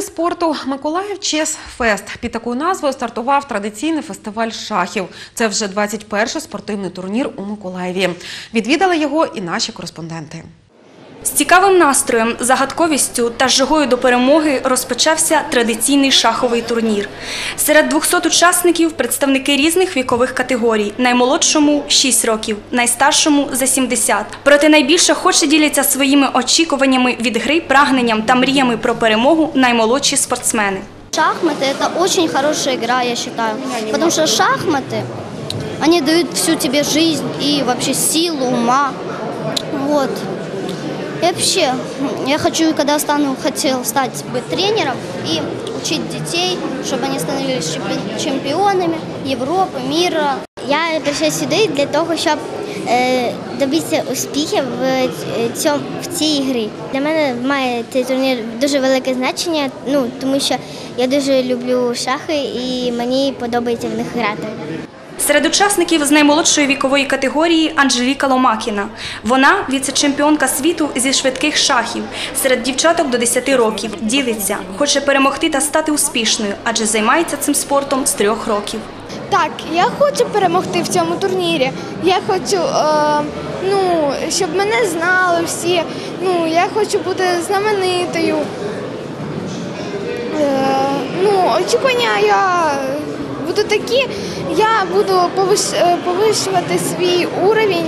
спорту «Миколаїв Чес Фест». Під такою назвою стартував традиційний фестиваль шахів. Це вже 21-й спортивний турнір у Миколаєві. Відвідали його і наші кореспонденти. З цікавим настроєм, загадковістю та жагою до перемоги розпочався традиційний шаховий турнір. Серед 200 учасників – представники різних вікових категорій. Наймолодшому – 6 років, найстаршому – за 70. Проте найбільше охоче діляться своїми очікуваннями від гри, прагненням та мріями про перемогу наймолодші спортсмени. Шахматы – это очень хорошая игра, я считаю. Потому что шахматы, они дают всю тебе жизнь и вообще силу ума. Вот. И вообще, я хочу, когда хотел стать тренером и учить детей, чтобы они становились чемпионами Европы, мира. Я прийшла сюди для того, щоб добитися успіхів в цій грі. Для мене має цей турнір дуже велике значення, тому що я дуже люблю шахи і мені подобається в них грати. Серед учасників з наймолодшої вікової категорії Анжеліка Ломакіна. Вона – віце-чемпіонка світу зі швидких шахів. Серед дівчаток до 10 років. Ділиться, хоче перемогти та стати успішною, адже займається цим спортом з 3 років. Так, я хочу перемогти в цьому турнірі. Я хочу, щоб мене знали всі. Я хочу бути знаменитою. Очікування я буду такі, я буду повищувати свій уровень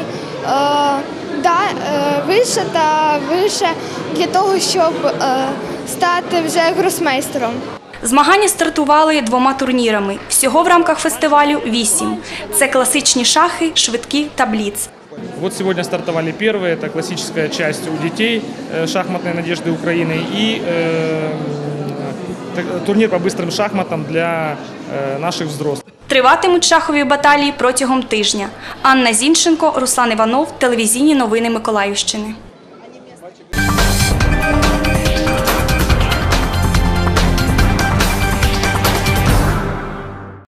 вище та вище для того, щоб стати вже гросмейстером. Змагання стартували 2 турнірами. Всього в рамках фестивалю 8. Це класичні шахи, швидкі та бліц. Вот сегодня стартовали первые, это классическая часть у детей шахматной надежды Украины и турнир по быстрым шахматам для наших взрослых. Триватимуть шахові баталії протягом тижня. Анна Зінченко, Руслан Іванов, телевізійні новини Миколаївщини.